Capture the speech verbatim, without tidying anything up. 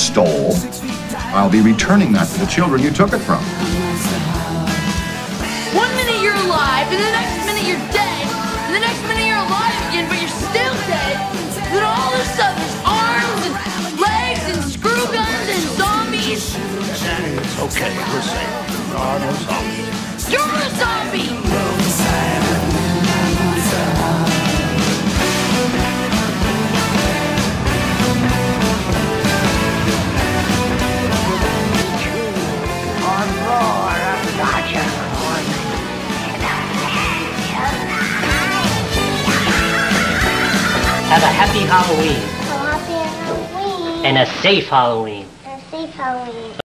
stole, I'll be returning that to the children you took it from. One minute you're alive, and the next minute you're dead, and the next minute you're alive again, but you're still dead. Then all of a sudden there's arms and legs and screw guns and zombies. It's okay, we're safe. There are no zombies. You're a zombie! Have a happy Halloween. Happy Halloween. And a safe Halloween. And a safe Halloween.